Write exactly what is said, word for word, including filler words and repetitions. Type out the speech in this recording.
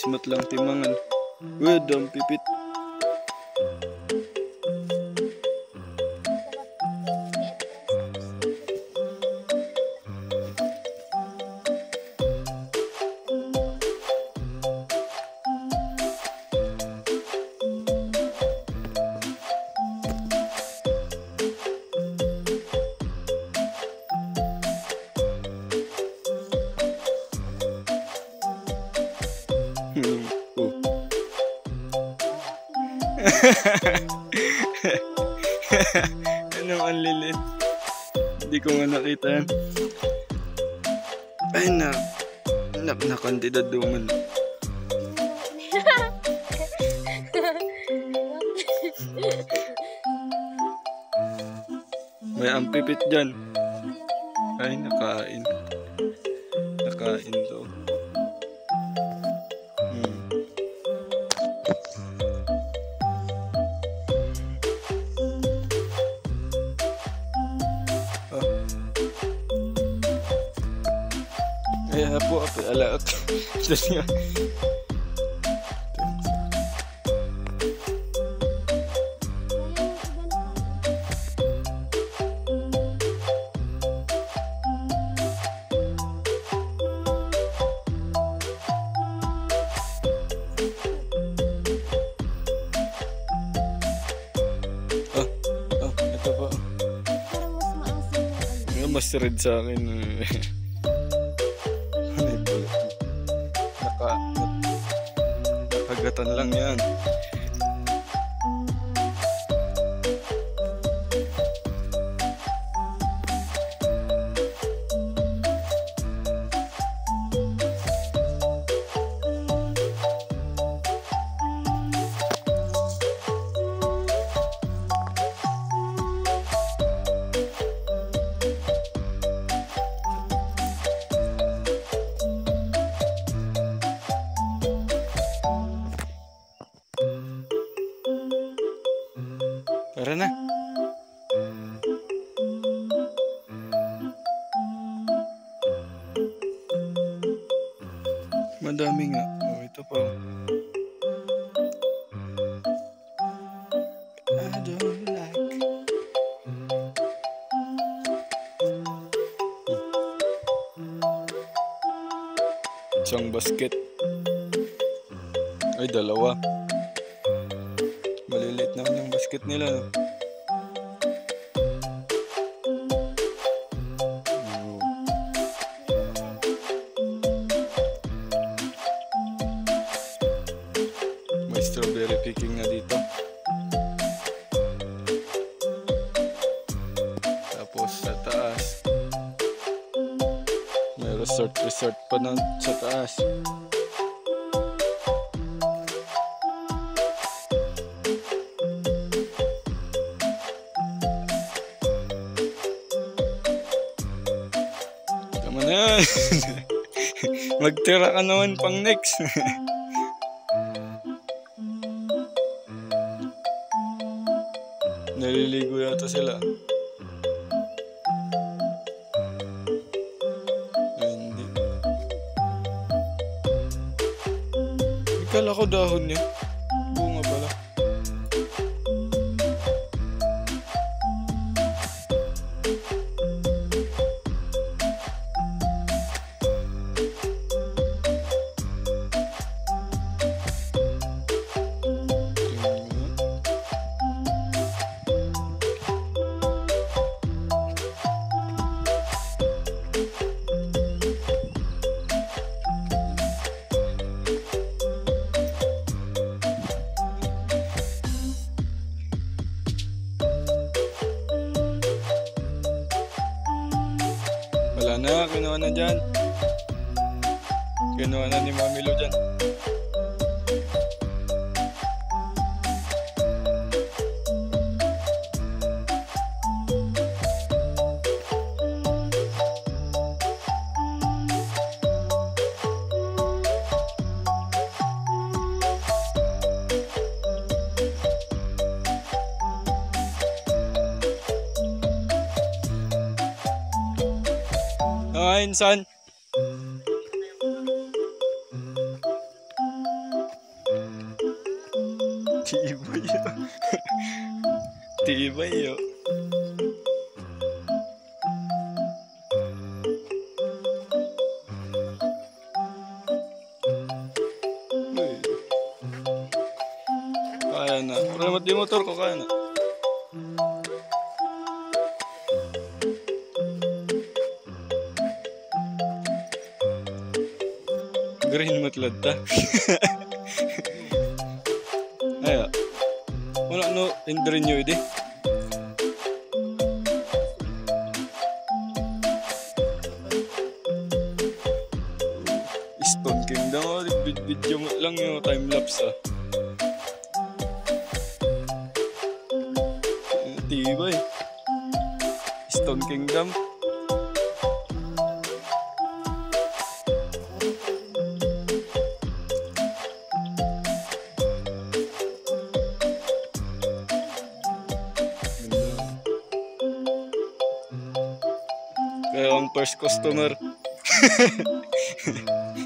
Ismat lang timangan. Wed, ang pipit. Hmm. Oh. Anong ang lilit? Hindi ko nga nakita yan. Ay na, nak nakantidad duman. May ampipit dyan. Ay, nakain. Nakain to. Hmm. Oh. Ay, hapo, api, alaak. Dali nga. Mas red sa akin. Naka, nakagatan lang yan. Tara na. Madami nga. Oh, ito pa. I don't like. Isang basket. Ay, dalawa. Maliliit naman yung basket nila, no? Oh. May strawberry picking na dito. Tapos sa taas may resort resort pa na sa taas. Magtira ka naman pang next. Naliligo yata sila. Ay, hindi. Ikala ko dahon niya. Bunga pala. Wala na, kinuha na dyan. Kinuha na ni Mami Lo dyan. Ah, insan. kayo. Uy. Kaya na. Remote di motor ko, kaya na. Green matlad ta. Aya. Wala no, hindi nyo ide. Stone Kingdom, oh, video mo lang yung time-lapse ah. Tibay. Stone Kingdom. Kaya ang first customer.